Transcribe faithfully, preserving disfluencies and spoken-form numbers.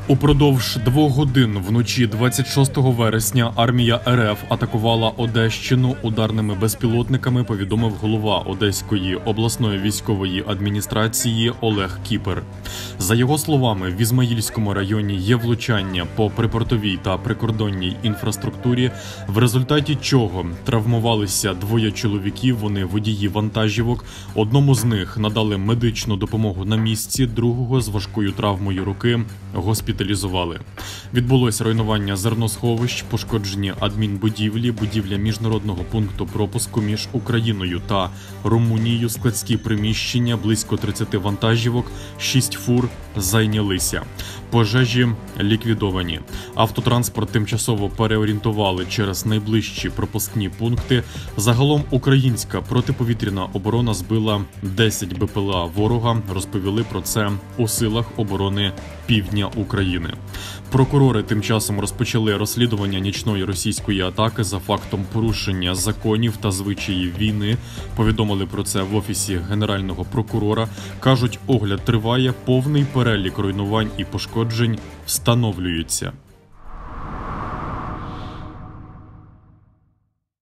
Упродовж двох годин вночі двадцять шостого вересня армія РФ атакувала Одещину ударними безпілотниками, повідомив голова Одеської обласної військової адміністрації Олег Кіпер. За його словами, в Ізмаїльському районі є влучання по припортовій та прикордонній інфраструктурі, в результаті чого травмувалися двоє чоловіків, вони водії вантажівок. Одному з них надали медичну допомогу на місці, другого з важкою травмою руки госпіталізували. Відбулось руйнування зерносховищ, пошкоджені адмінбудівлі, будівля міжнародного пункту пропуску між Україною та Румунією, складські приміщення, близько тридцяти вантажівок, шість фур зайнялися. Пожежі ліквідовані. Автотранспорт тимчасово переорієнтували через найближчі пропускні пункти. Загалом українська протиповітряна оборона збила десять БПЛА ворога, розповіли про це у силах оборони півдня України. Прокурори тим часом розпочали розслідування нічної російської атаки за фактом порушення законів та звичаїв війни. Повідомили про це в Офісі Генерального прокурора. Кажуть, огляд триває, повний перелік руйнувань і пошкоджень встановлюється.